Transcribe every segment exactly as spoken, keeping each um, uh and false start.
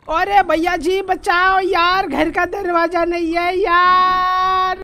अरे भैया जी बचाओ यार, घर का दरवाजा नहीं है यार।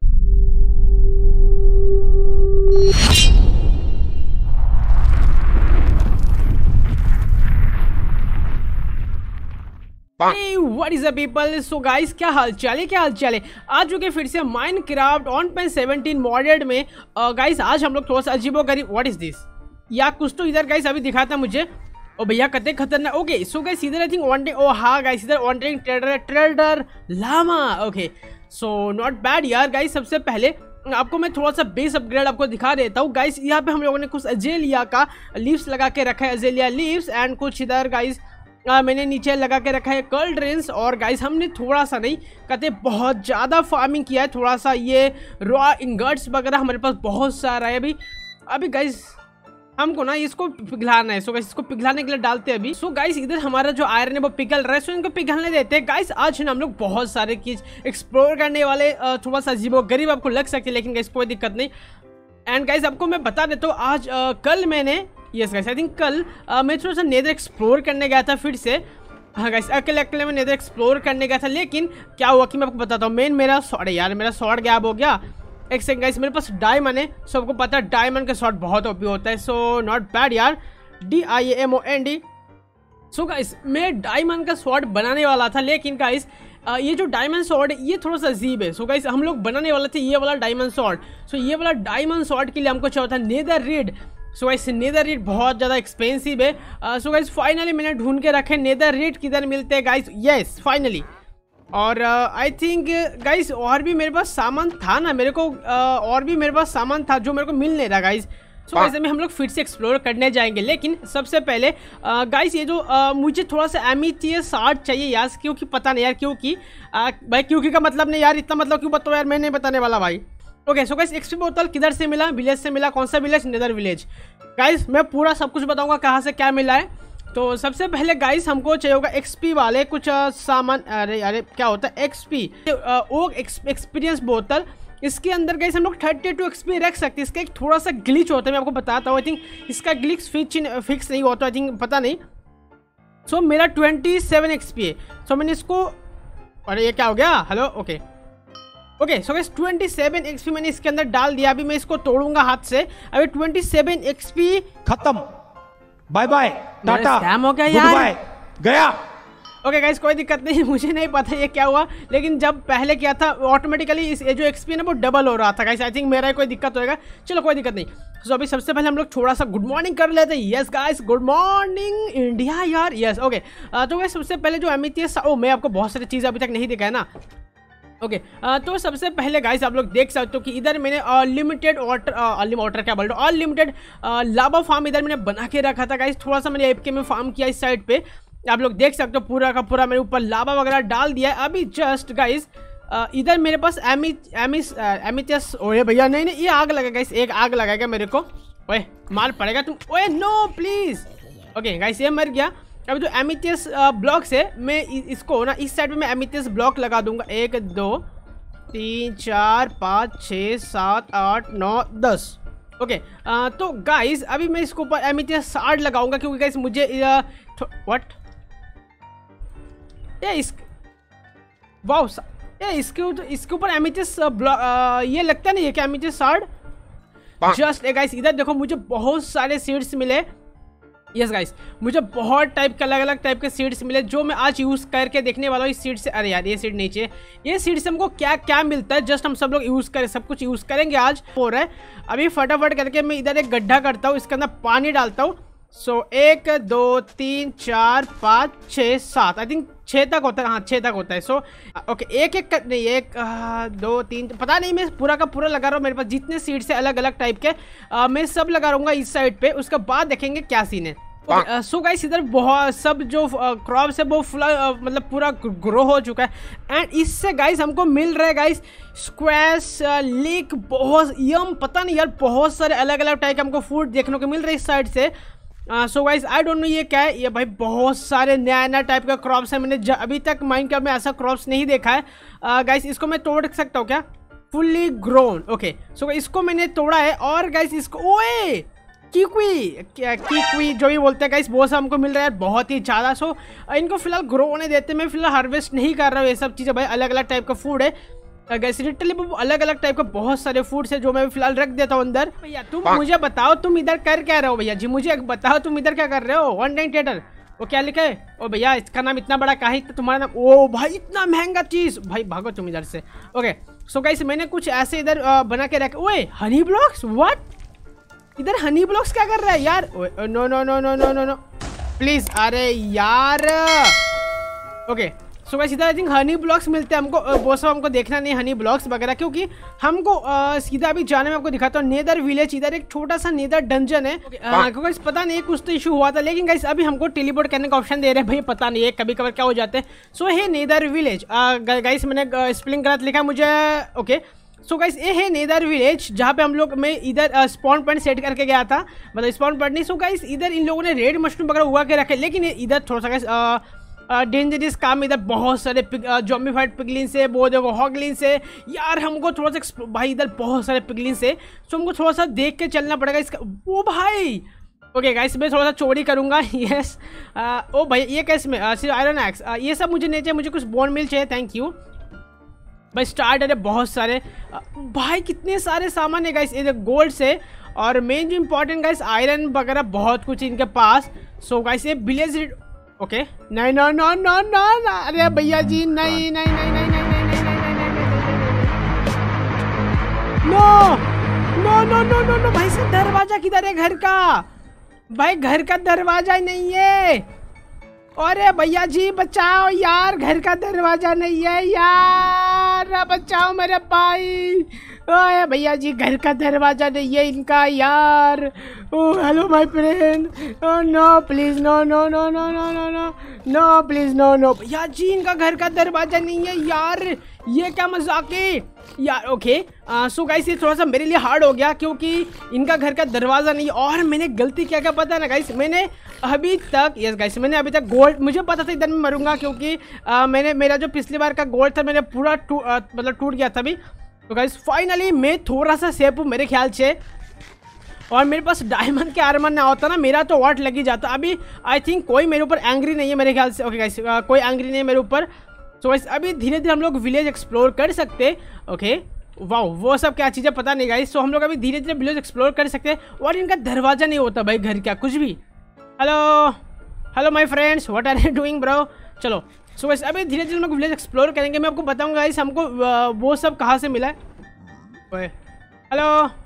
What is up people. So guys क्या हाल चाल है, क्या हाल चाल है। आ चुके फिर से Minecraft one point seventeen modded में। गाइस uh, आज हम लोग थोड़ा सा अजीबोगरीब, व्हाट इज दिस या कुछ तो इधर गाइस अभी दिखाता मुझे। ओ भैया कते खतरनाक। ओके सो गाइस इधर आई थिंक वॉन्टिंग, ओ हाँ गाइस इधर wanting trader trader llama. Okay so not bad यार। गाइस सबसे पहले आपको मैं थोड़ा सा बेस अपग्रेड आपको दिखा देता हूँ। गाइस यहाँ पे हम लोगों ने कुछ अजेलिया का लीव्स लगा के रखा है, अजेलिया लीव्स, एंड कुछ इधर गाइस आ, मैंने नीचे लगा के रखा है कर्ल ड्रेन्स। और गाइस हमने थोड़ा सा नहीं कहते बहुत ज़्यादा फार्मिंग किया है। थोड़ा सा ये रॉ इंगट्स वगैरह हमारे पास बहुत सारा है अभी। अभी गाइस हमको ना इसको पिघलाना है। सो गाइस इसको पिघलाने के लिए डालते हैं अभी। सो गाइस इधर हमारा जो आयरन है वो पिघल रहा है, सो इनको पिघलने देते हैं। गाइस आज हम लोग बहुत सारे चीज एक्सप्लोर करने वाले। थोड़ा सा अजीबो गरीब आपको लग सकते हैं, लेकिन गाइस कोई दिक्कत नहीं। एंड गाइस आपको मैं बता देता हूँ आज आ, कल मैंने यस गाइस आई थिंक कल आ, मैं थोड़ा सा नेदर एक्सप्लोर करने गया था फिर से। हाँ गाइस अकेले अकेले मैं नेदर एक्सप्लोर करने गया था, लेकिन क्या हुआ कि मैं आपको बताता हूँ। मेन मेरा सॉरी यार मेरा शॉर्ट गैप हो गया। एक सेकंड गाइस, मेरे पास डायमंड है, सबको पता है डायमंड का शॉट बहुत ओपी होता है। सो नॉट बैड यार, D I M O N D. So guys मैं डायमंड का शॉट बनाने वाला था, लेकिन गाइस ये जो डायमंड शॉट है ये थोड़ा सा अजीब है। सो गाइस हम लोग बनाने वाले थे ये वाला डायमंड शॉट। सो ये वाला डायमंड शॉट के लिए हमको चाहिए था nether reed. So guys nether reed बहुत ज़्यादा एक्सपेंसिव है। सो गाइस फाइनली मैंने ढूंढ के रखे नेदर रीड किधर मिलते हैं गाइस। Yes finally. और आई थिंक गाइस और भी मेरे पास सामान था ना, मेरे को uh, और भी मेरे पास सामान था जो मेरे को मिल नहीं रहा गाइस। सो गाइस में हम लोग फिर से एक्सप्लोर करने जाएंगे, लेकिन सबसे पहले गाइस uh, ये जो uh, मुझे थोड़ा सा एमिथियस शार्ड चाहिए यार। क्योंकि पता नहीं यार क्योंकि uh, भाई क्योंकि का मतलब नहीं यार, इतना मतलब क्यों बताओ यार, मैं नहीं बताने वाला भाई। ओके सो गाइस एक्सपी बोतल किधर से मिला, विलेज से मिला। कौन सा विलेज? Nether village. गाइस मैं पूरा सब कुछ बताऊंगा कहाँ से क्या मिला है। तो सबसे पहले गाइस हमको चाहिए होगा एक्सपी वाले कुछ सामान। अरे अरे क्या होता है एक्सपी, वो एक्सपीरियंस बोतल। इसके अंदर गाइस हम लोग थर्टी टू एक्सपी रख सकते हैं। इसका एक थोड़ा सा ग्लिच होता है, मैं आपको बताता हूँ। आई थिंक इसका ग्लिच फिक्स फिक्स नहीं होता, आई थिंक पता नहीं। सो so, मेरा ट्वेंटी सेवन एक्सपी है। सो so, मैंने इसको, अरे ये क्या हो गया, hello. Okay okay so guys twenty seven XP मैंने इसके अंदर डाल दिया। अभी मैं इसको तोड़ूंगा हाथ से। अभी ट्वेंटी सेवन एक्सपी खत्म, बाय बाय टाटा, स्कैम हो गया यार, बाय गया। ओके गाइस कोई दिक्कत नहीं, मुझे नहीं पता ये क्या हुआ, लेकिन जब पहले किया था ऑटोमेटिकली इस ये जो एक्सपी ना वो डबल हो रहा था गाइस। आई थिंक मेरा ही कोई दिक्कत होएगा, चलो कोई दिक्कत नहीं। सो so, अभी सबसे पहले हम लोग थोड़ा सा गुड मॉर्निंग कर लेते हैं। Yes guys good morning India यार। यस ओके तो गाइस सबसे पहले जो एमिथियस, ओ मैं आपको बहुत सारी चीज़ें अभी तक नहीं दिखाया ना। ओके okay, तो सबसे पहले गाइस आप लोग देख सकते हो कि इधर मैंने अनलिमिटेड वाटर, अनलिमिटेड वाटर क्या बोल रहा हूँ, अनलिमिटेड लावा फार्म इधर मैंने बना के रखा था गाइस। थोड़ा सा मैंने एपके में फार्म किया इस साइड पे, आप लोग देख सकते हो पूरा का पूरा मैंने ऊपर लावा वगैरह डाल दिया है। अभी जस्ट गाइस इधर मेरे पास एमी एमिस एमिथियस। ओए भैया नहीं नहीं ये आग लगा गाइस, एक आग लगाएगा मेरे को। ओए मार पड़ेगा तुम, ओए नो प्लीज। ओके गाइस ये मर गया। अभी जो एमिथियस ब्लॉक्स है मैं इसको ना इस साइड पे मैं एमिथियस ब्लॉक लगा दूंगा। एक दो तीन चार पाँच छः सात आठ नौ दस। ओके तो गाइस अभी मैं इसके ऊपर एमिथियस शार्ड लगाऊंगा, क्योंकि गाइस मुझे व्हाट ये इस वाओ ये इसके इसके ऊपर एमिथियस ब्लॉक ये लगता है ना, ये क्या एमिथियस शार्ड। जस्ट गाइस इधर देखो मुझे बहुत सारे सीड्स मिले। यस yes गाइस मुझे बहुत टाइप के अलग अलग टाइप के सीड्स मिले, जो मैं आज यूज़ करके देखने वाला हूँ इस सीड से। अरे यार ये सीड नीचे, ये सीड से हमको क्या क्या मिलता है जस्ट हम सब लोग यूज़ करें, सब कुछ यूज़ करेंगे आज हो रहा है। अभी फटाफट करके मैं इधर एक गड्ढा करता हूँ, इसके अंदर पानी डालता हूँ। सो so, एक दो तीन चार पाँच छः सात, आई थिंक छः तक होता है। हाँ छः तक होता है। सो so, ओके okay, एक एक कर, नहीं एक आ, दो तीन पता नहीं, मैं पूरा का पूरा लगा रहा हूँ। मेरे पास जितने सीड्स है अलग अलग टाइप के आ, मैं सब लगा रहूँगा इस साइड पे, उसके बाद देखेंगे क्या सीन है। सो गाइस इधर बहुत सब जो क्रॉप्स है वो फुला मतलब पूरा ग्रो हो चुका है। एंड इससे गाइस हमको मिल रहा है गाइस स्क्वैश लीक, बहुत यम पता नहीं यार बहुत सारे अलग अलग टाइप के हमको फूड देखने को मिल रहा है इस साइड से। So guys I don't know ये क्या है, ये भाई बहुत सारे नया नया टाइप का क्रॉप्स है। मैंने अभी तक माइनक्राफ्ट में ऐसा क्रॉप्स नहीं देखा है। गाइस uh, इसको मैं तोड़ सकता हूँ क्या? Fully grown. ओके सो इसको मैंने तोड़ा है। और गाइस इसको ओए कीवी कीवी जो भी बोलते हैं गाइस, वो सब हमको मिल रहा है बहुत ही ज़्यादा। सो इनको फिलहाल ग्रो होने देते, मैं फिलहाल हार्वेस्ट नहीं कर रहा हूँ ये सब चीज़ें भाई। अलग अलग टाइप का फूड है गाइस, लिटरली अलग अलग टाइप का बहुत सारे फूड्स है जो मैं फिलहाल रख देता हूँ अंदर। भैया तुम मुझे बताओ तुम इधर कर क्या रहे हो भैया जी, मुझे बताओ तुम इधर क्या कर रहे हो। वन टाइम थिएटर वो क्या लिखा है? ओ भैया इसका नाम इतना बड़ा काहे, तुम्हारा नाम? ओ भाई इतना महंगा चीज़, भाई भागो तुम इधर से। ओके सो गाइस मैंने कुछ ऐसे इधर बना के रखे। ओए हनी ब्लॉक्स, व्हाट? इधर हनी ब्लॉक्स क्या कर रहा है यार? No no no no no no no please, अरे यार। ओके सो गाइस इधर आई थिंक हनी ब्लॉक्स मिलते हैं हमको। वो सब हमको देखना नहीं हनी ब्लॉक्स वगैरह, क्योंकि हमको आ, सीधा अभी जाने में आपको दिखाता हूँ नेदर विलेज। इधर एक छोटा सा नेदर डंजन है। okay, गाइस पता नहीं कुछ तो इशू हुआ था, लेकिन गाइस अभी हमको टेलीपोर्ट करने का ऑप्शन दे रहे हैं भाई, पता नहीं है कभी कभार क्या हो जाते हैं। सो है नेदर विलेज गाइस, मैंने स्पेलिंग गलत लिखा मुझे। ओके सो गाइस ये है नेदर विलेज, जहाँ पे हम लोग मैं इधर स्पॉन पॉइंट सेट करके गया था, मतलब स्पॉन पॉइंट नहीं। सो गाइस इधर इन लोगों ने रेड मशरूम वगैरह उगा के रखे, लेकिन इधर थोड़ा सा गाइस डेंजरस काम। इधर बहुत सारे जॉम्बीफाइड पिगलिन से, वो देखो हॉगलिन से यार, हमको थोड़ा सा भाई इधर बहुत सारे पिगलिन से, तो हमको थोड़ा सा देख के चलना पड़ेगा इसका। वो भाई ओके गाइस मैं थोड़ा सा चोरी करूंगा। यस ओ भाई ये कैसे में सिर्फ आयरन एक्स ये सब मुझे नहीं चाहिए, मुझे कुछ बोन मिल चाहिए। थैंक यू भाई। स्टार्ट है बहुत सारे भाई, कितने सारे सामान है गाइस इधर गोल्ड से, और मेन जो इम्पोर्टेंट गाइस आयरन वगैरह बहुत कुछ इनके पास। सो गाइस ये विलेज ओके नहीं no no no no no अरे भैया जी नहीं नहीं नहीं नहीं नहीं नहीं no no no no no no भाई से दरवाजा किधर है घर का? भाई घर का दरवाजा ही नहीं है। अरे भैया जी बचाओ यार, घर का दरवाजा नहीं है यार, बचाओ मेरे भाई। ओए भैया जी घर का दरवाजा नहीं है इनका यार। Oh hello my friend, oh no please no no no no no no no no please no no भैया जी इनका घर का दरवाजा नहीं है यार, ये क्या मजाक है यार। ओके सो गाइस ये थोड़ा सा मेरे लिए हार्ड हो गया, क्योंकि इनका घर का दरवाज़ा नहीं है। और मैंने गलती क्या क्या पता है ना गाइस, मैंने अभी तक यस गाइस मैंने अभी तक गोल्ड, मुझे पता था इधर मैं मरूंगा, क्योंकि आ, मैंने मेरा जो पिछली बार का गोल्ड था मैंने पूरा टू, आ, मतलब टूट गया था अभी। तो गाइस फाइनली मैं थोड़ा सा सेफ हूँ मेरे ख्याल से, और मेरे पास डायमंड के आर्मर ना होता ना मेरा तो वाट लग ही जाता। अभी आई थिंक कोई मेरे ऊपर एंग्री नहीं है मेरे ख्याल से। ओके गाइस कोई एंग्री नहीं है मेरे ऊपर। सो गाइस अभी धीरे धीरे हम लोग विलेज एक्सप्लोर कर सकते हैं। ओके वाओ वो सब क्या चीज़ें पता नहीं गाइस। सो हम लोग अभी धीरे धीरे विलेज एक्सप्लोर कर सकते हैं, और इनका दरवाजा नहीं होता भाई घर क्या कुछ भी। Hello hello my friends what are you doing bro. चलो सो गाइस अभी धीरे धीरे हम लोग विलेज एक्सप्लोर करेंगे, मैं आपको बताऊंगा गाइस हमको वो सब कहाँ से मिला है। ओए हेलो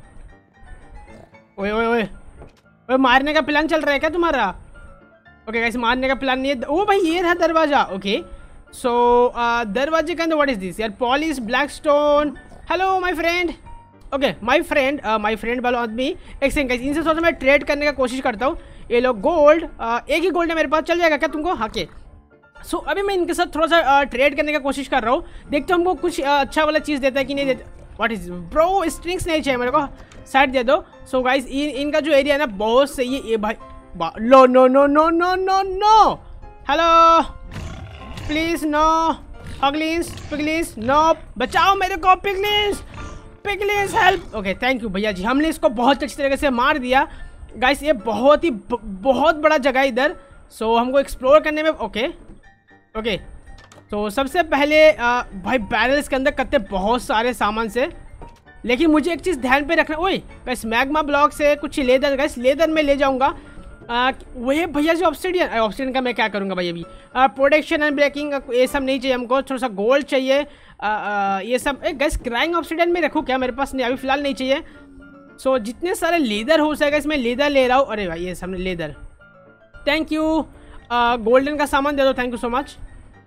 ओए ओए ओए ओए मारने का प्लान चल रहा है क्या तुम्हारा? ओके गाइस मारने का प्लान नहीं है। ओ भाई ये था दरवाजा। ओके सो दरवाजे के अंदर व्हाट इज दिस यार, polish black stone. Hello my friend. Okay my friend my friend वाला आदमी एक सेकंड गाइस, इनसे सोचा मैं ट्रेड करने का कोशिश करता हूँ। ये लोग गोल्ड uh, एक ही गोल्ड है मेरे पास, चल जाएगा क्या तुमको? हाँ के सो so, अभी मैं इनके साथ थोड़ा सा ट्रेड करने का कोशिश कर रहा हूँ, देखते हमको कुछ uh, अच्छा वाला चीज़ देता है कि नहीं देता। व्हाट इज ब्रो स्ट्रिंग्स नहीं चाहिए मेरे को, साइड दे दो। सो गाइस इन, इनका जो एरिया है ना बहुत सही है ये भाई। No no no no no no no hello please no piglins piglins no बचाओ मेरे को piglins piglins help. Okay thank you भैया जी, हमने इसको बहुत अच्छी तरीके से मार दिया गाइस। ये बहुत ही बहुत बड़ा जगह है इधर, सो so, हमको एक्सप्लोर करने में। ओके ओके तो सबसे पहले आ, भाई बैरल्स के अंदर कत्ते बहुत सारे सामान से, लेकिन मुझे एक चीज़ ध्यान पे रखना। ओए गाइस मैग्मा ब्लॉक से कुछ लेदर, गाइस लेदर में ले जाऊंगा। वही भैया जो ऑब्सिडियन ऑब्सिडियन का मैं क्या करूंगा भाई अभी। प्रोटेक्शन एंड ब्रेकिंग ये सब नहीं चाहिए हमको, थोड़ा सा गोल्ड चाहिए। आ, आ, ये सब गाइस क्राइंग ऑब्सिडियन में रखूँ क्या? मेरे पास नहीं अभी फिलहाल नहीं चाहिए। सो so, जितने सारे लेदर हो सकेगा इसमें लेदर ले रहा हूँ। अरे भाई ये सामने लेदर, थैंक यू। गोल्डन का सामान दे दो, थैंक यू सो मच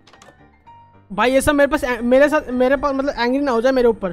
भाई। ये सब मेरे पास मेरे साथ मेरे पास मतलब एंग्री ना हो जाए मेरे ऊपर।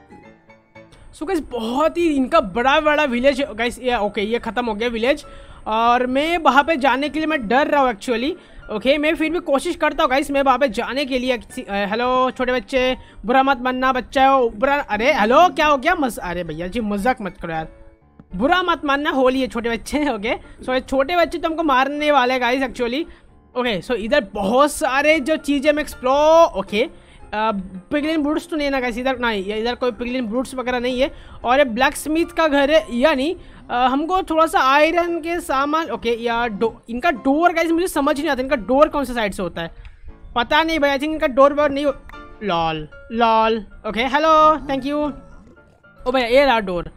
सो so, गाइस बहुत ही इनका बड़ा बड़ा विलेज गाइस ये। ओके ये ख़त्म हो गया विलेज, और मैं वहाँ पे जाने के लिए मैं डर रहा हूँ एक्चुअली। ओके मैं फिर भी कोशिश करता हूँ गाइस मैं वहाँ पे जाने के लिए। हेलो छोटे बच्चे बुरा मत मानना, बच्चा हो बुरा। अरे हेलो क्या हो गया? मज अरे भैया जी मजाक मत करो यार, बुरा मत मानना, होली है छोटे बच्चे। ओके सो छोटे बच्चे तो हमको मारने वाले हैं गाइस एक्चुअली। ओके सो इधर बहुत सारे जो चीज़ें में एक्सप्लोर। ओके पिगलिन ब्रूट्स तो नहीं है ना गाइस इधर, नहीं इधर कोई पिगलिन ब्रूट्स वगैरह नहीं है। और ये ब्लैक स्मिथ का घर है, यानी हमको थोड़ा सा आयरन के सामान। ओके यार डो, इनका डोर गाइस मुझे समझ नहीं आता, इनका डोर कौन सा साइड से होता है पता नहीं भाई। आई थिंक इनका डोर वोर नहीं। Lol lol okay hello thank you. Oh भैया ये रहा डोर।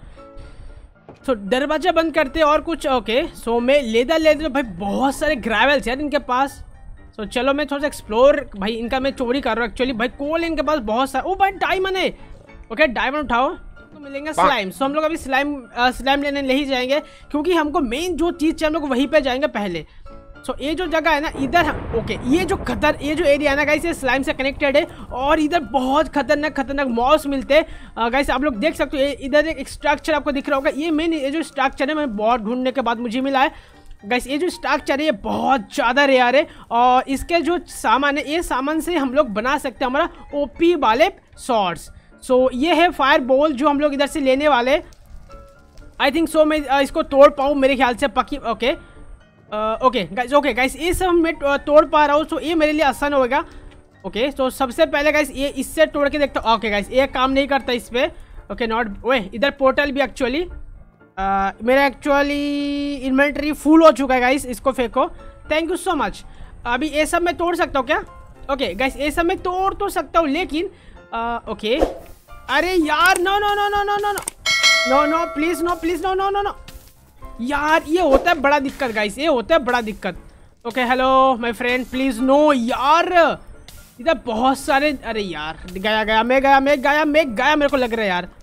सो दरवाजा बंद करते और कुछ। ओके सो मैं लेदर लेदर भाई बहुत सारे ग्रेवल्स यार इनके पास। सो चलो मैं थोड़ा सा एक्सप्लोर भाई इनका मैं चोरी कर रहा हूँ एक्चुअली। भाई कोल इनके पास बहुत सारा। ओ भाई डायमंड है। ओके डायमंड उठाओ तो मिलेंगे स्लाइम। सो हम लोग अभी स्लाइम स्लाइम लेने ले ही जाएंगे क्योंकि हमको मेन जो चीज़ चाहिए हम लोग वहीं पे जाएंगे पहले। सो so, ये जो जगह है ना इधर। ओके ये जो खतर ये जो एरिया है ना गाइस ये स्लाइम से कनेक्टेड है और इधर बहुत खतरनाक खतरनाक मॉस मिलते हैं गाइस। आप लोग देख सकते हो इधर एक स्ट्रक्चर आपको दिख रहा होगा। ये मेन ये जो स्ट्रक्चर है मैं बहुत ढूंढने के बाद मुझे मिला है गाइस। ये जो स्ट्रक्चर है ये बहुत ज़्यादा रेयर है और इसके जो सामान है ये सामान से हम लोग बना सकते हैं हमारा ओपी वाले शॉर्ट्स। सो so, ये है फायर बॉल जो हम लोग इधर से लेने वाले। आई थिंक सो मैं इसको तोड़ पाऊँ मेरे ख्याल से पक्की। Okay okay guys okay guys ये सब मैं तोड़ पा रहा हूँ तो ये मेरे लिए आसान होगा। ओके तो सबसे पहले गाइस ये इससे तोड़ के देखता हूँ। ओके गाइस ये काम नहीं करता इस पर। ओके नॉट ओए इधर पोर्टल भी एक्चुअली मेरा एक्चुअली इन्वेंटरी फुल हो चुका है गाइस। इसको फेंको थैंक यू सो मच। अभी ये सब मैं तोड़ सकता हूँ क्या? ओके गाइस ये सब मैं तोड़ तो सकता हूँ लेकिन ओके अरे यार no no no no no no no no please no please no no no no यार ये होता है बड़ा दिक्कत गाइस ये होता है बड़ा दिक्कत। Okay hello my friend please no यार इधर बहुत सारे। अरे यार गया गया मैं गया मैं गया मैं गया मेरे को लग रहा है यार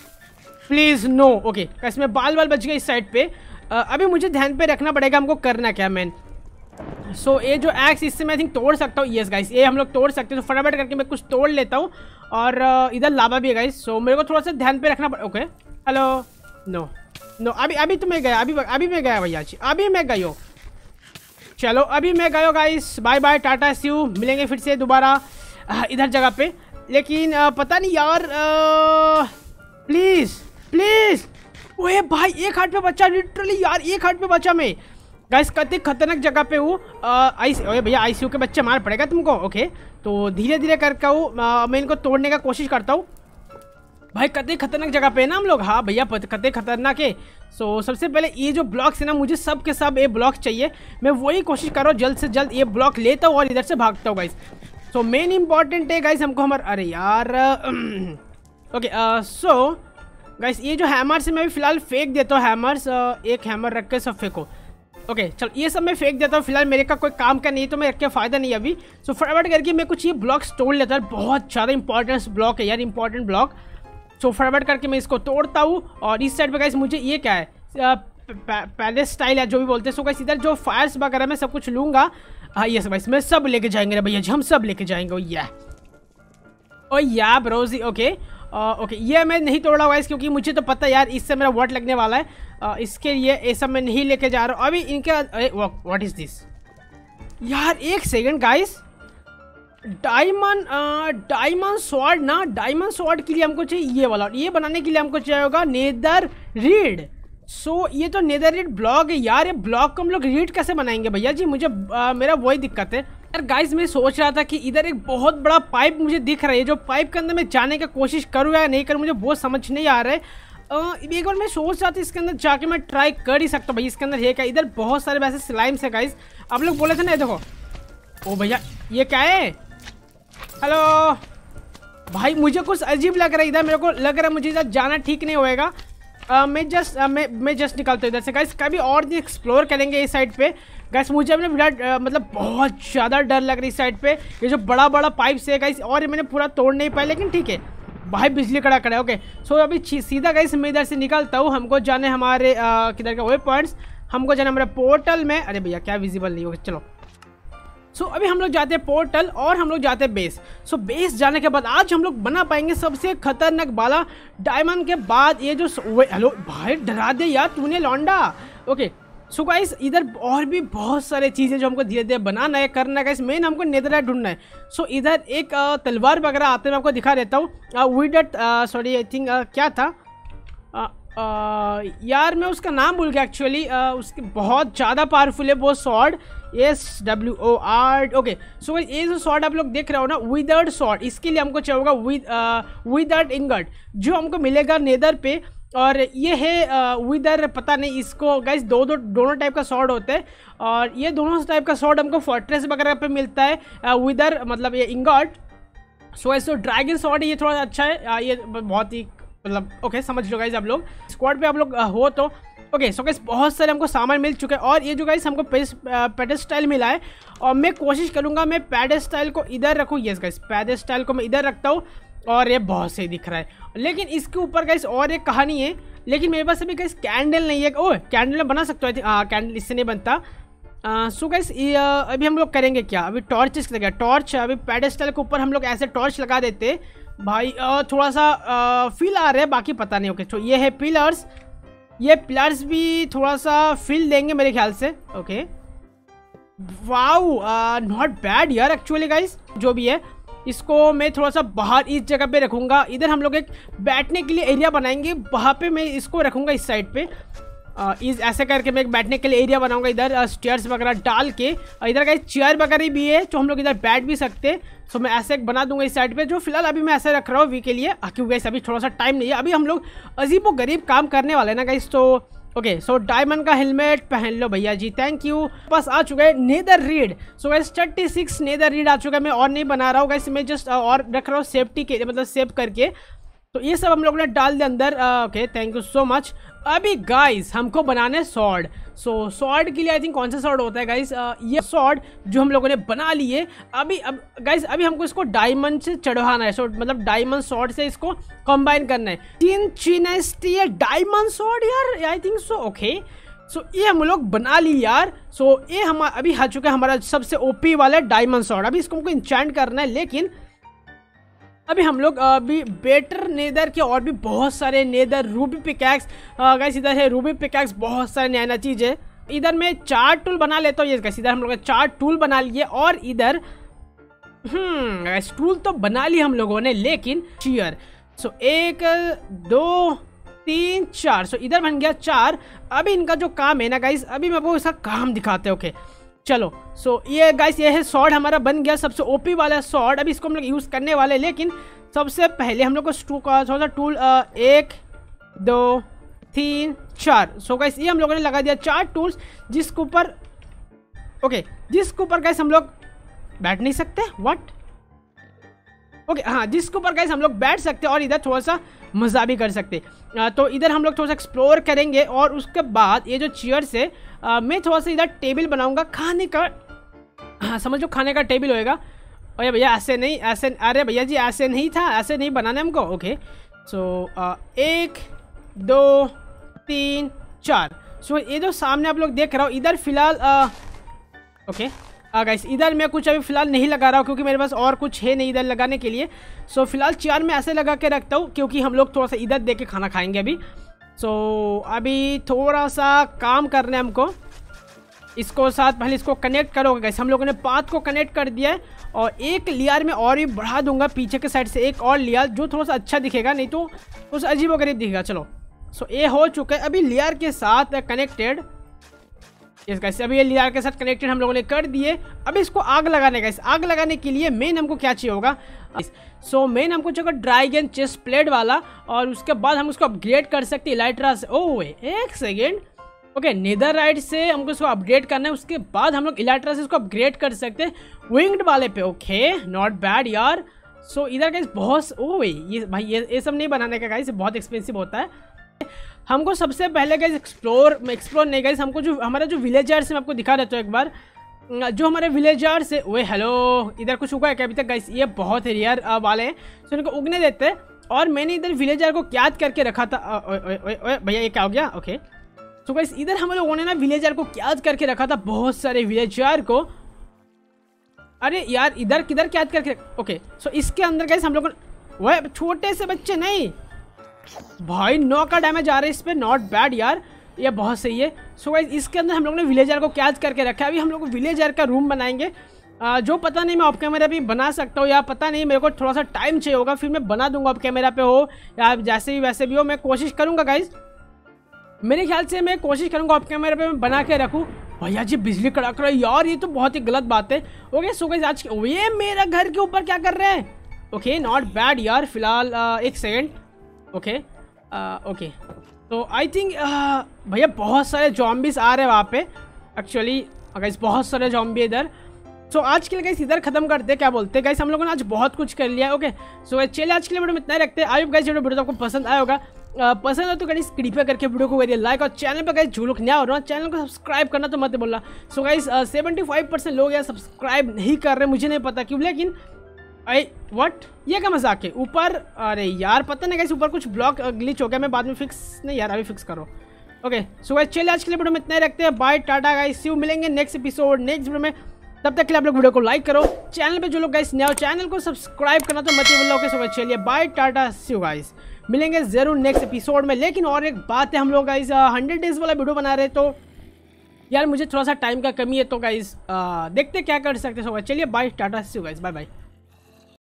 प्लीज़ नो। ओके गाइस मैं बाल बाल बच गया इस साइड पे। uh, अभी मुझे ध्यान पे रखना पड़ेगा हमको करना क्या मैन। सो so, ये जो एक्स इससे मैं आई थिंक तोड़ सकता हूँ। यस गाइस ये हम लोग तोड़ सकते हैं। तो फटाफट करके मैं कुछ तोड़ लेता हूँ और uh, इधर लावा भी है गाइस। सो so, मेरे को थोड़ा सा ध्यान पे रखना पड़ेगा। ओके हेलो नो नो अभी अभी तो मैं गया अभी अभी मैं गया भैया जी अभी मैं गई हो। चलो अभी मैं गयो guys bye bye tata see you मिलेंगे फिर से दोबारा इधर जगह पे। लेकिन आ, पता नहीं यार प्लीज़ प्लीज़। ओए भाई एक हाथ पे बच्चा लिटरली यार एक हाथ पे बच्चा मैं गाइस कतई खतरनाक जगह पे हूँ। आई ओए भैया आईसीयू के बच्चे मार पड़ेगा तुमको। ओके तो धीरे धीरे करके हूँ मैं इनको तोड़ने का कोशिश करता हूँ। भाई कतई खतरनाक जगह पे है ना हम लोग। हाँ भैया कतई खतरनाक है। सो so, सबसे पहले ये जो ब्लॉक्स है ना मुझे सब के सब ये ब्लॉक चाहिए। मैं वही कोशिश कर रहा हूँ जल्द से जल्द ये ब्लॉक लेता हूँ और इधर से भागता हूँ गाइस। सो मेन इंपॉर्टेंट है गाइस हमको हमारा। अरे यार ओके सो गाइस ये जो हैमर से मैं भी फिलहाल फेंक देता हूँ। हैमर्स एक हैमर रख के सब फेंको। ओके okay, चल ये सब मैं फेंक देता हूँ फिलहाल मेरे का कोई काम का नहीं तो मैं रख के फ़ायदा नहीं अभी। सो so, फटाफट करके मैं कुछ ये ब्लॉक्स तोड़ लेता हूँ। बहुत ज़्यादा इंपॉर्टेंट ब्लॉक है यार इंपॉर्टेंट ब्लॉक। सो फटाफट करके मैं इसको तोड़ता हूँ और इस साइड पे गाइस मुझे ये क्या है पैलेस स्टाइल है जो भी बोलते हैं। सो गाइस इधर जो फायर्स वगैरह मैं सब कुछ लूँगा। हाँ ये सब गाइस मैं सब लेके जाएंगे रे भैया जी हम सब लेके जाएंगे। ओ या ओ या ब्रोजी ओके ओके ये मैं नहीं तोड़ा हुआ गाइस क्योंकि मुझे तो पता है यार इससे मेरा वॉट लगने वाला है। uh, इसके लिए ये सब मैं नहीं लेके जा रहा हूँ अभी इनके। व्हाट इज़ दिस यार एक second guys diamond diamond sword ना डायमंड स्वॉर्ड के लिए हमको चाहिए ये वाला। ये बनाने के लिए हमको चाहिए होगा नेदर रीड। सो so, ये तो नेदर रीड ब्लॉक है यार। ये ब्लॉक को हम लोग रीड कैसे बनाएंगे भैया जी मुझे आ, मेरा वही दिक्कत है यार। गाइस मैं सोच रहा था कि इधर एक बहुत बड़ा पाइप मुझे दिख रहा है। जो पाइप के अंदर मैं जाने की कोशिश करूँ या नहीं करूँ मुझे बहुत समझ नहीं आ रहा है। आ, एक बार मैं सोच रहा था इसके अंदर जाके मैं ट्राई कर ही सकता हूँ भाई इसके अंदर है क्या। इधर बहुत सारे वैसे स्लाइम्स है गाइस। आप लोग बोले थे ना देखो। ओ भैया ये क्या है? हेलो भाई मुझे कुछ अजीब लग रहा है इधर। मेरे को लग रहा है मुझे इधर जाना ठीक नहीं होएगा। uh, मैं जस्ट uh, मैं मैं जस्ट निकलता हूँ इधर से गाइस। कभी और भी एक्सप्लोर करेंगे इस साइड पे गाइस। मुझे अपने विराट uh, मतलब बहुत ज़्यादा डर लग रहा है इस साइड पे। ये जो बड़ा बड़ा पाइप है गाइस और ये मैंने पूरा तोड़ नहीं पाया लेकिन ठीक है भाई बिजली कड़ा कड़ा। ओके सो अभी सीधा गाइस मैं इधर से निकलता हूँ। हमको जाने हमारे uh, किधर का वे पॉइंट्स हमको जाना हमारे पोर्टल में। अरे भैया क्या विजिबल नहीं होगा चलो। सो so, अभी हम लोग जाते हैं पोर्टल और हम लोग जाते हैं बेस। सो so, बेस जाने के बाद आज हम लोग बना पाएंगे सबसे खतरनाक वाला डायमंड के बाद ये जो। हेलो भाई डरा दे यार तूने लौंडा। ओके सो गाइस इधर और भी बहुत सारे चीज़ें जो हमको धीरे धीरे बनाना है करना है गाइस। मेन हमको नेदरराइट ढूंढना है। सो so, इधर एक आ, तलवार वगैरह आते हैं मैं आपको दिखा देता हूँ। विडट सॉरी आई थिंक क्या था आ, आ, यार मैं उसका नाम भूल गया एक्चुअली। उसके बहुत ज़्यादा पावरफुल है वो sword. S W O R okay so ये जो स्वॉर्ड आप लोग देख रहे हो ना विदर्ड स्वॉर्ड इसके लिए हमको चाहिए होगा विद विदर्ड इंगट जो हमको मिलेगा नेदर पे। और ये है विदर, पता नहीं इसको गाइस दो दो दोनों टाइप का स्वॉर्ड होते हैं और ये दोनों टाइप का स्वॉर्ड हमको फोर्ट्रेस वगैरह पे मिलता है। विदर मतलब ये इंगॉट। सो ऐसे ड्रैगन स्वॉर्ड ये थोड़ा अच्छा है, ये बहुत ही मतलब ओके समझ लो गाइस आप लोग स्क्वाड पे आप लोग हो तो ओके। सो गाइस बहुत सारे हमको सामान मिल चुके हैं और ये जो गाइस हमको पेडेस्टाइल मिला है और मैं कोशिश करूँगा मैं पेडेस्टाइल को इधर रखूँ। यस गाइस पेडेस्टाइल को मैं इधर रखता हूँ और ये बहुत सही दिख रहा है, लेकिन इसके ऊपर गाइस और एक कहानी है, लेकिन मेरे पास अभी गाइस कैंडल नहीं है। ओह कैंडल बना सकते हो, हाँ कैंडल इससे नहीं बनता। सो गाइस अभी हम लोग करेंगे क्या, अभी टॉर्च इसकी जगह टॉर्च, अभी पेडेस्टल के ऊपर हम लोग ऐसे टॉर्च लगा देते भाई। आ, थोड़ा सा फील आ रहा है, बाकी पता नहीं। ओके तो ये है पिलर्स, ये पिलर्स भी थोड़ा सा फील देंगे मेरे ख्याल से। ओके वाओ नॉट बैड यार एक्चुअली गाइस। जो भी है इसको मैं थोड़ा सा बाहर इस जगह पे रखूँगा, इधर हम लोग एक बैठने के लिए एरिया बनाएंगे, वहाँ पे मैं इसको रखूँगा इस साइड पे। आ, इस ऐसे करके मैं एक बैठने के लिए एरिया बनाऊंगा इधर, स्टेयर्स वगैरह डाल के। इधर का चेयर वगैरह भी है तो हम लोग इधर बैठ भी सकते हैं। सो मैं ऐसे एक बना दूंगा इस साइड पे, जो फिलहाल अभी मैं ऐसे रख रहा हूँ वी के लिए, क्योंकि अभी थोड़ा सा टाइम नहीं है, अभी हम लोग अजीब व गरीब काम करने वाले हैं ना गाइस। तो ओके सो डायमंड का हेलमेट पहन लो भैया जी, थैंक यू। बस आ चुका है nether reed. So guys thirty six nether reed आ चुका है, मैं और नहीं बना रहा हूँ गाइस, मैं जस्ट और रख रहा हूँ सेफ्टी के मतलब सेव करके। तो ये सब हम लोग ने डाल दिया अंदर। Okay thank you so much. अभी गाइस हमको बनाने सॉर्ड। सो सॉर्ड के लिए आई थिंक कौन सा सॉर्ड होता है गाइस, uh, ये सॉर्ड जो हम लोगों ने बना लिए अभी। अब गाइस अभी हमको इसको डायमंड से चढ़वाना है, सो मतलब डायमंड सॉर्ड से इसको कंबाइन करना है। तीन चिनेस्टी डायमंड सॉर्ड यार I think so. Okay so ये हम लोग बना ली यार। सो so, ये हम अभी आ चुका है हमारा सबसे ओपी वाला डायमंड सॉर्ड। अभी इसको हमको इंचेंट करना है, लेकिन अभी हम लोग अभी बेटर नेदर के और भी बहुत सारे नेदर रूबी पिकैक्स गाइस, इधर है रूबी पिकैक्स, बहुत सारे नया नया चीज़ है। इधर मैं चार टूल बना लेता हूँ। ये गाइस इधर हम लोग चार टूल बना लिए और इधर हम्म गाइस टूल तो बना लिए हम लोगों ने, लेकिन चेयर। सो एक दो तीन चार, सो इधर बन गया चार। अभी इनका जो काम है ना गाइस, अभी मैं वो इसका काम दिखाते हैं। ओके चलो सो so, ये गाइस ये है सॉर्ड हमारा बन गया, सबसे ओपी वाला सॉर्ड। अभी इसको हम लोग यूज़ करने वाले, लेकिन सबसे पहले हम लोग को थोड़ा सा टूल एक दो तीन चार। सो so, गाइस ये हम लोगों ने लगा दिया चार टूल्स, जिसके ऊपर ओके जिसके ऊपर गाइस हम लोग बैठ नहीं सकते। व्हाट ओके हाँ जिसके ऊपर गाइस हम लोग बैठ सकते हैं और इधर थोड़ा सा मज़ा भी कर सकते। आ, तो इधर हम लोग थोड़ा सा एक्सप्लोर करेंगे और उसके बाद ये जो चेयर्स है आ, मैं थोड़ा सा इधर टेबल बनाऊंगा खाने का। हाँ समझ लो खाने का टेबल होएगा। अरे भैया ऐसे नहीं, ऐसे अरे भैया जी ऐसे नहीं था, ऐसे नहीं बनाना हमको। ओके सो एक दो तीन चार। सो ये जो सामने आप लोग देख रहा हो इधर फिलहाल ओके गाइस इधर मैं कुछ अभी फिलहाल नहीं लगा रहा हूँ, क्योंकि मेरे पास और कुछ है नहीं इधर लगाने के लिए। सो so, फिलहाल चार में ऐसे लगा के रखता हूँ, क्योंकि हम लोग थोड़ा सा इधर देख के खाना खाएंगे अभी। सो so, अभी थोड़ा सा काम करना है हमको, इसको साथ पहले इसको कनेक्ट करोगे गाइस। हम लोगों ने पाथ को कनेक्ट कर दिया है और एक लेयर में और भी बढ़ा दूंगा पीछे के साइड से एक और लेयर, जो थोड़ा सा अच्छा दिखेगा, नहीं तो उस अजीब वगैरह दिखेगा। चलो सो so, ये हो चुका है अभी लेयर के साथ कनेक्टेड। यस गाइस अभी ये लेयर के साथ कनेक्टेड हम लोगों ने कर दिए। अभी इसको आग लगाने का, इस आग लगाने के लिए मेन हमको क्या चाहिए होगा। सो मेन हमको चाहिए ड्रैगन चेस्ट प्लेट वाला, और उसके बाद हम उसको अपग्रेड कर सकते हैं इलाइट्रा से। ओह एक सेकेंड ओके नेदरराइट से हमको इसको अपग्रेड करना है, उसके बाद हम लोग इलाइट्रा से इसको अपग्रेड कर सकते हैं विंग्ड वाले पे। ओके नॉट बैड यार। सो so, इधर गाइस बहुत ओह ये भाई ये ये सब नहीं बनाने का गाइस, बहुत एक्सपेंसिव होता है। हमको सबसे पहले गाइस एक्सप्लोर एक्सप्लोर नहीं गाइस, हमको जो हमारा जो विलेजर्स है मैं आपको दिखा देता हूँ एक बार। जो हमारे विलेजर्स है ओए हेलो इधर कुछ उगा है क्या अभी तक गाइस, ये बहुत रेयर वाले हैं, तो इनको उगने देते हैं। और मैंने इधर विलेजर को कैद करके रखा था। भैया ये क्या हो गया। ओके तो गाइस इधर हम लोगों ने ना विलेजर को कैद करके रखा था, बहुत सारे विलेजर को। अरे यार इधर किधर कैद करके। ओके सो इसके अंदर गाइस हम लोग वह छोटे से बच्चे नहीं भाई, नौ का डैमेज आ रहा है इस पर, नॉट बैड यार, ये बहुत सही है। सो गाइस इसके अंदर हम लोग ने विलेजर को कैद करके रखा है। अभी हम लोग विलेजर का रूम बनाएंगे, आ, जो पता नहीं मैं ऑफ कैमरा भी बना सकता हूँ या पता नहीं, मेरे को थोड़ा सा टाइम चाहिए होगा, फिर मैं बना दूंगा ऑफ कैमरा पे हो या जैसे भी वैसे भी हो। मैं कोशिश करूँगा गाइस, मेरे ख्याल से मैं कोशिश करूँगा ऑफ कैमरा पे मैं बना के रखूँ। भैया जी बिजली कड़क रहा है यार, ये तो बहुत ही गलत बात है। ओके सो गाइस आज ये मेरा घर के ऊपर क्या कर रहे हैं। ओके नॉट बैड यार। फिलहाल एक सेकेंड ओके ओके तो आई थिंक भैया बहुत सारे जॉम्बीज आ रहे हैं वहाँ पे एक्चुअली गाइस, बहुत सारे जॉम्बी इधर। सो so, आज के लिए गाइस इधर खत्म करते हैं, क्या बोलते हैं गाइस, हम लोगों ने आज बहुत कुछ कर लिया है। ओके सो चलिए आज के लिए वीडियो में इतना ही रखते हैं। I hope guys video video आपको पसंद आया होगा। आ, पसंद हो तो गाइस कृपया करके वीडियो को करिए लाइक, और चैनल पर गाइस जो लोग नया हो रहा है चैनल को सब्सक्राइब करना तो मत बोलना। So guys seventy five percent लोग यार सब्सक्राइब नहीं कर रहे, मुझे नहीं पता क्यों, लेकिन आई व्हाट ये क्या मजाक है ऊपर। अरे यार पता नहीं गाइस ऊपर कुछ ब्लॉक ग्लिच हो गया, मैं बाद में फिक्स नहीं यार अभी फिक्स करो। ओके सो गाइस चलिए आज के लिए वीडियो में इतना ही रखते हैं। Bye tata guys, see you, मिलेंगे नेक्स्ट एपिसोड नेक्स्ट वीडियो में। तब तक के लिए आप लोग वीडियो को लाइक करो, चैनल पे जो लोग गाइस नया हो चैनल को सब्सक्राइब करना तो मत ही भूलो। ओके सो गाइस चलिए bye tata, see you guys, मिलेंगे जरूर नेक्स्ट एपिसोड में। लेकिन और एक बात है, हम लोग गाइस हंड्रेड डेज वाला वीडियो बना रहे, तो यार मुझे थोड़ा सा टाइम का कमी है, तो गाइस देखते क्या कर सकते हैं। सो गाइस चलिए bye tata, see you guys, bye bye.